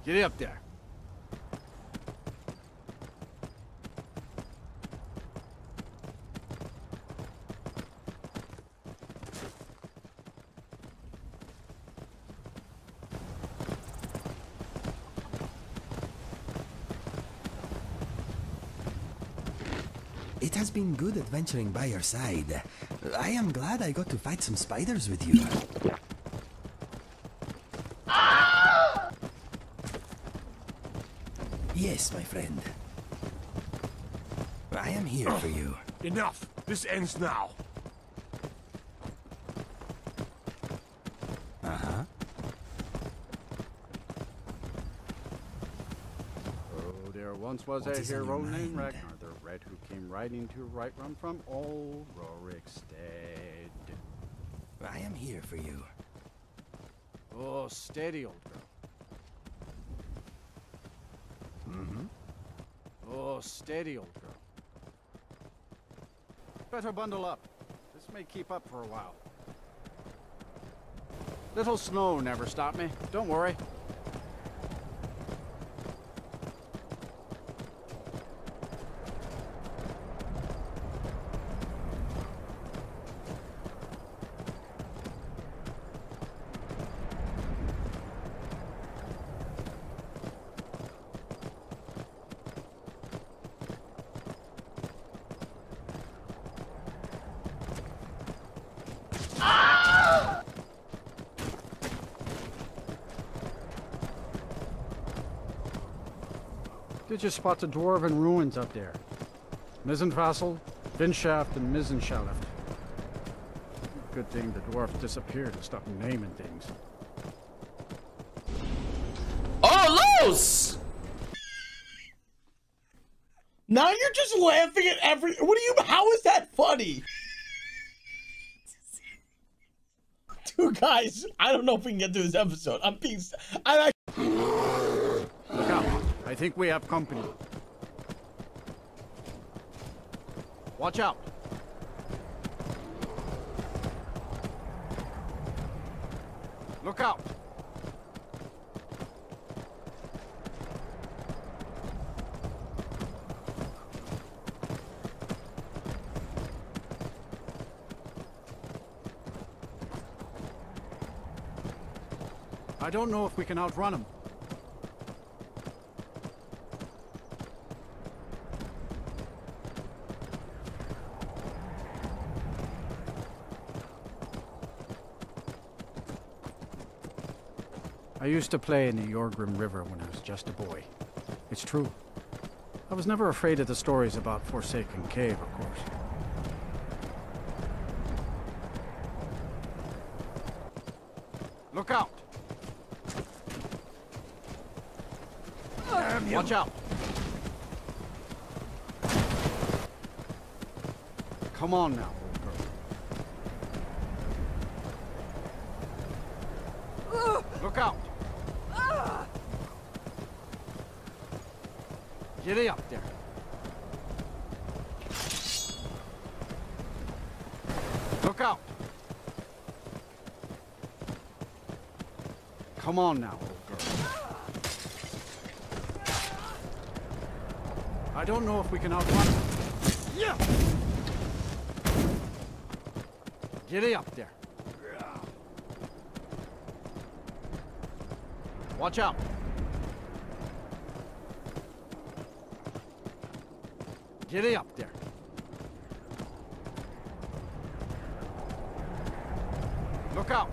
Get up there. It has been good adventuring by your side. I am glad I got to fight some spiders with you. Yes, my friend. I am here for you. Enough! This ends now! Uh-huh. Oh, there once was What a is on hero your named mind? Ragnar the Red who came riding to Whiterun from old Rorikstead. I am here for you. Oh, steady, old girl. Mm-hmm. Oh, steady, old girl. Better bundle up. This may keep up for a while. Little snow never stopped me. Don't worry. Did you spot the dwarven ruins up there? Mizenvassel, Vinshaft, and Mizenshaleft. Good thing the dwarf disappeared and stopped naming things. Oh, Los! Now you're just laughing at every. What do you? How is that funny? Dude, guys, I don't know if we can get through this episode. Look out. I think we have company. Watch out. Look out. I don't know if we can outrun them. I used to play in the Yorgrim River when I was just a boy. It's true. I was never afraid of the stories about Forsaken Cave, of course. Look out! Watch out! Come on now, old girl. Look out! Get up there. Look out! Come on now, old girl. I don't know if we can outrun them. Yeah! Get up there. Watch out. Get up there. Look out.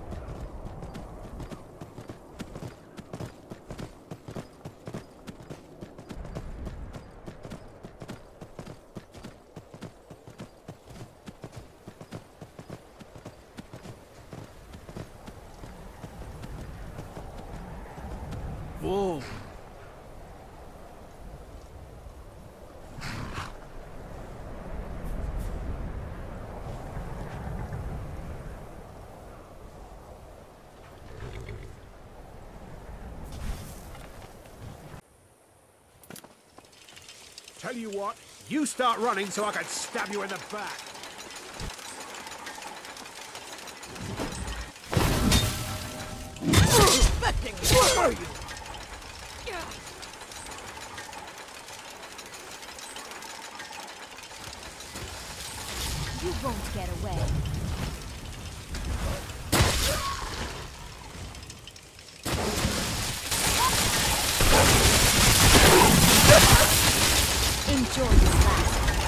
Whoa. Tell you what, you start running so I can stab you in the back. Expecting me, are you? You won't get away. Enjoy your last.